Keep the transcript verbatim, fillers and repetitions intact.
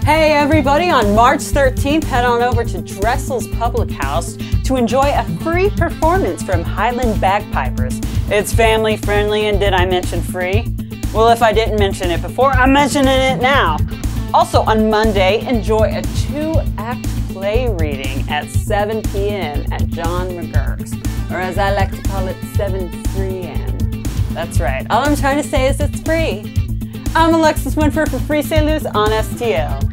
Hey everybody, on March thirteenth, head on over to Dressel's Public House to enjoy a free performance from Highland Bagpipers. It's family friendly, and did I mention free? Well, if I didn't mention it before, I'm mentioning it now. Also on Monday, enjoy a two-act play reading at seven p m at John McGurk's, or as I like to call it, seven three m. That's right, all I'm trying to say is it's free. I'm Alexis Winford for Free Sailors on S T L.